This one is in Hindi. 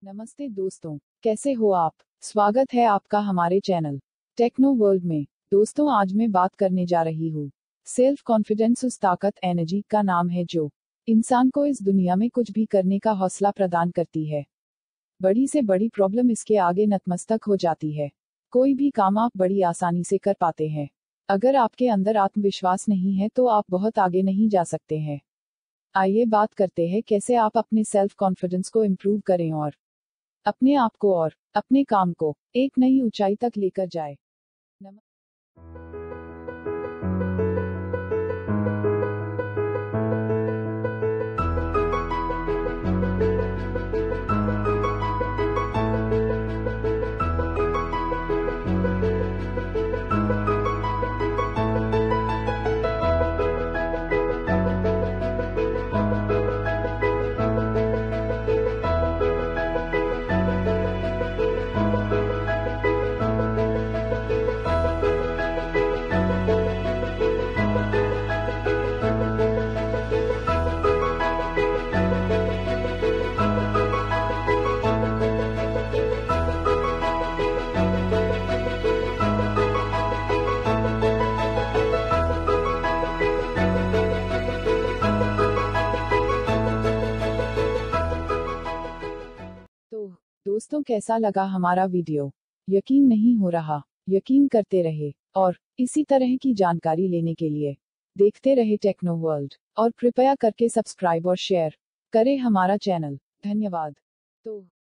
नमस्ते दोस्तों, कैसे हो आप। स्वागत है आपका हमारे चैनल टेक्नो वर्ल्ड में। दोस्तों, आज मैं बात करने जा रही हूँ सेल्फ कॉन्फिडेंस, उस ताकत एनर्जी का नाम है जो इंसान को इस दुनिया में कुछ भी करने का हौसला प्रदान करती है। बड़ी से बड़ी प्रॉब्लम इसके आगे नतमस्तक हो जाती है। कोई भी काम आप बड़ी आसानी से कर पाते हैं। अगर आपके अंदर आत्मविश्वास नहीं है तो आप बहुत आगे नहीं जा सकते हैं। आइए बात करते हैं कैसे आप अपने सेल्फ कॉन्फिडेंस को इम्प्रूव करें और अपने आप को और अपने काम को एक नई ऊंचाई तक लेकर जाए। तो दोस्तों, कैसा लगा हमारा वीडियो। यकीन नहीं हो रहा? यकीन करते रहे और इसी तरह की जानकारी लेने के लिए देखते रहे टेक्नो वर्ल्ड, और कृपया करके सब्सक्राइब और शेयर करें हमारा चैनल। धन्यवाद। तो